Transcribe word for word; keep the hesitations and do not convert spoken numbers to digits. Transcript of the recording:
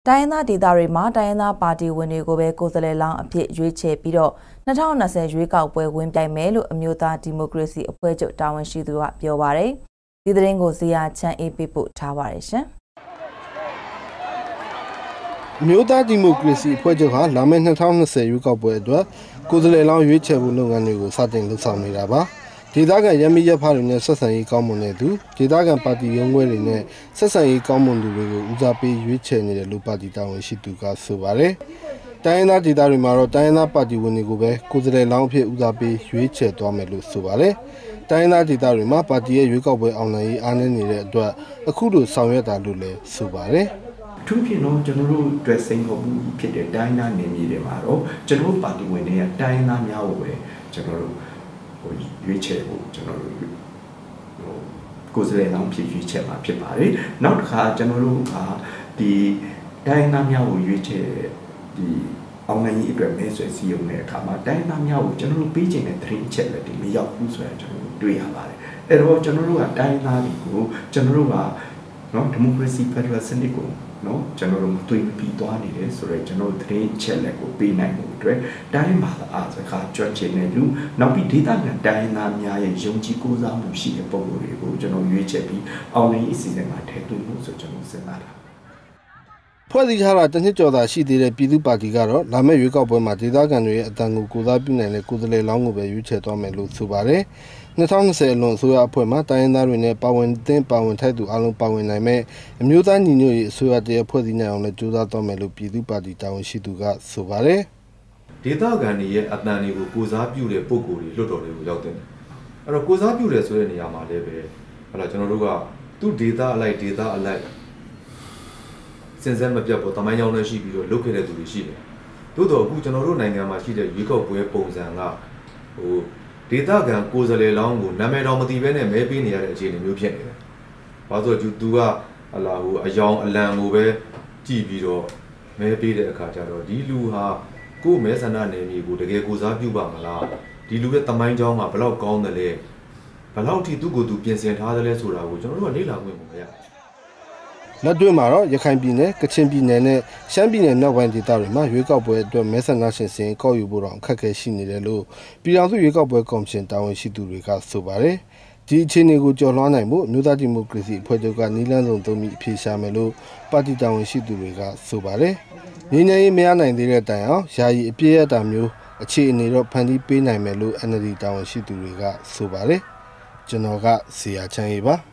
တိုင်းသားဒေသတွေမှာတိုင်းသားပါတီဝင်တွေကိုပဲကိုယ်စားလှယ်လောင်းအဖြစ်ရွေးချယ်ပြီးတော့၂၀၂၀ရွေးကောက်ပွဲဝင်ပြိုင်မယ်လို့အမျိုးသားဒီမိုကရေစီအဖွဲ့ချုပ်တာဝန်ရှိသူကပြောပါတယ်။ဒီသတင်းကိုဇေယျချမ်းအေးပေးပို့ထားပါတယ်ရှင်။အမျိုးသားဒီမိုကရေစီအဖွဲ့ချုပ်ဟာလာမယ့်၂၀၂၀ရွေးကောက်ပွဲအတွက်ကိုယ်စားလှယ်လောင်းရွေးချယ်ဖို့လုပ်ငန်းတွေကိုစတင်လှုပ်ဆောင်နေတာပါ။ဒေသခံရမီရဖားတွေနဲ့ဆက်ဆံရေးကောင်းမွန်တဲ့သူဒေသခံပါတီရုံးခွဲတွေနဲ့ဆက်ဆံရေးကောင်းမွန်သူတွေကိုဦးစားပေးရွေးချယ်နေတယ်လို့ပါတီတာဝန်ရှိသူကဆိုပါတယ်။တိုင်းရင်းသားဒေသတွေမှာတော့တိုင်းရင်းသားပါတီဝင်တွေကိုပဲကိုယ်စားလှယ်လောင်းအဖြစ်ဦးစားပေးရွေးချယ်သွားမယ်လို့ဆိုပါတယ်။တိုင်းရင်းသားဒေသတွေမှာပါတီရဲ့ရွေးကောက်ပွဲအောင်နိုင်ရေးအားနည်းနေတဲ့အတွက်အခုလိုဆောင်ရွက်တာလို့လည်းဆိုပါတယ်။ထူးဖြစ်တော့ကျွန်တော်တို့အတွက်စိန်ခေါ်မှုဖြစ်တဲ့တိုင်းသားနေမြေတွေမှာတော့ကျွန်တော်တို့ပါတီဝင်တွေကတိုင်းသားများကိုပဲကျွန်တော်တို့ဟိုရွေးချယ်ဖို့ကျွန်တော်တို့ဟိုကိုယ်စားလှယ်လောင်းဖြစ်ရွေးချယ်မှာဖြစ်ပါတယ်။နောက်တစ်ခါကျွန်တော်တို့ကဒီတိုင်းသားများကိုရွေးချယ်ဒီအောင်နိုင်ရေးအတွက်မဲဆွယ်စည်းရုံးတဲ့အခါမှာတိုင်းသားများကိုကျွန်တော်တို့ပေးချင်တဲ့သတင်းချက်လက်တွေမရောက်ဘူးဆိုတာကျွန်တော်တို့တွေ့ရပါတယ်။အဲ့တော့ကျွန်တော်တို့ကတိုင်းသားတွေကိုကျွန်တော်တို့ကနော်ဒီမိုကရေစီဖက်ဒရယ်စနစ်ကိုနော်ကျွန်တော်တို့တွေ့ပြီးသွားနေတယ်ဆိုတော့ကျွန်တော်တို့သတင်းချက်လက်ကိုပေးနိုင်မှုအတွက်တိုင်းမှာအားစကားကြွချင်တဲ့လူနောက်ပြီးဒေသခံတိုင်းသားများရဲ့ယုံကြည်ကိုးစားမှုရှိတဲ့ပုံစံတွေကိုကျွန်တော်ရွေးချယ်ပြီးအောင်နိုင်အစီအစဉ်မှာထည့်သွင်းဖို့ဆိုကျွန်တော်စဉ်းစားတာဖွဲ့စည်းထားတာတစ်နှစ်ကျော်သာရှိသေးတဲ့ပြည်သူ့ပါတီကတော့လာမယ့်ရွေးကောက်ပွဲမှာဒေသခံတွေရဲ့အတန်ကိုကိုစားပြုနိုင်တဲ့ကိုယ်စားလှယ်လောင်းကိုပဲရွေးချယ်သွားမယ်လို့ဆိုပါတယ်။၂၀၂၀အလွန်အစိုးရအဖွဲ့မှာတိုင်းရင်းသားတွေနဲ့ပါဝင်တဲ့ပါဝင်ထိုက်သူအလုံးပါဝင်နိုင်မဲ့အမျိုးသားညီညွတ်ရေးအစိုးရတရဖွဲ့စည်းနိုင်အောင်လည်းကြိုးစားသွားမယ်လို့ပြည်သူ့ပါတီတာဝန်ရှိသူကဆိုပါတယ်။ဒေသခံတွေရဲ့အတန်တွေကိုကိုစားပြုတဲ့ပုံကိုယ်တွေလွတ်တော်တွေကိုရောက်တဲ့။အဲ့တော့ကိုစားပြုတယ်ဆိုတဲ့နေရာမှာလည်းပဲဟလာကျွန်တော်တို့ကသူ့ဒေသအလိုက်ဒေသအလိုက်စင်စက်မပြတ်ပေါ်တမိုင်းကြောင်းနဲ့ရှိပြီးတော့လုတ်ခဲ့တဲ့သူတွေရှိတယ်။သို့တော့အခုကျွန်တော်တို့နိုင်ငံမှာရှိတဲ့ရွေးကောက်ပွဲပုံစံကဟိုဒေသခံကိုယ်စားလှယ်လောင်းကိုနာမည်တော်မသိဘဲနဲ့မဲပေးနေရတဲ့အခြေအနေမျိုးဖြစ်နေတယ်။ဘာလို့ဆိုသူကဟလာဟိုအယောင်အလံကိုပဲကြည့်ပြီးတော့မဲပေးတဲ့အခါကျတော့ဒီလူဟာကိုယ်မဲဆန္ဒနယ်မြေကိုတကယ်ကိုစားပြုပါမလား။ဒီလူရဲ့တမိုင်းကြောင်းကဘလောက်ကောင်းတယ်လဲ။ဘလောက်ထိသူ့ကိုယ်သူပြင်ဆင်ထားတယ်လဲဆိုတာကိုကျွန်တော်တို့ကလေ့လာခွင့်မရဘူး။လက်တွေ့မှာတော့ရခိုင်ပြည်နယ်ကချင်ပြည်နယ်နဲ့ရှမ်းပြည်နယ်မြောက်ပိုင်းဒေသတွေမှာရွေးကောက်ပွဲအတွက်မဲဆန္ဒရှင်စင်ကောက်ယူဖို့တော့အခက်အခဲရှိနေတယ်လို့ပြည်ထောင်စုရွေးကောက်ပွဲကော်မရှင်တာဝန်ရှိသူတွေကဆိုပါတယ်။ဒီအခြေအနေကိုကျော်လွှားနိုင်မှုအမျိုးသားဒီမိုကရေစီအဖွဲ့ချုပ်ကနီးလန်းဆောင်သုံးပြီးအပြေရှာမယ်လို့ပါတီတာဝန်ရှိသူတွေကဆိုပါတယ်။ငြိမ်းချမ်းရေးမရနိုင်သေးတဲ့တိုင်အောင်ယာယီအပြည့်အတာမျိုးအခြေအနေတော့ဖန်တီးပေးနိုင်မယ်လို့ N L D တာဝန်ရှိသူတွေကဆိုပါတယ်။ကျွန်တော်ကဇေယျချမ်းအေးပါ။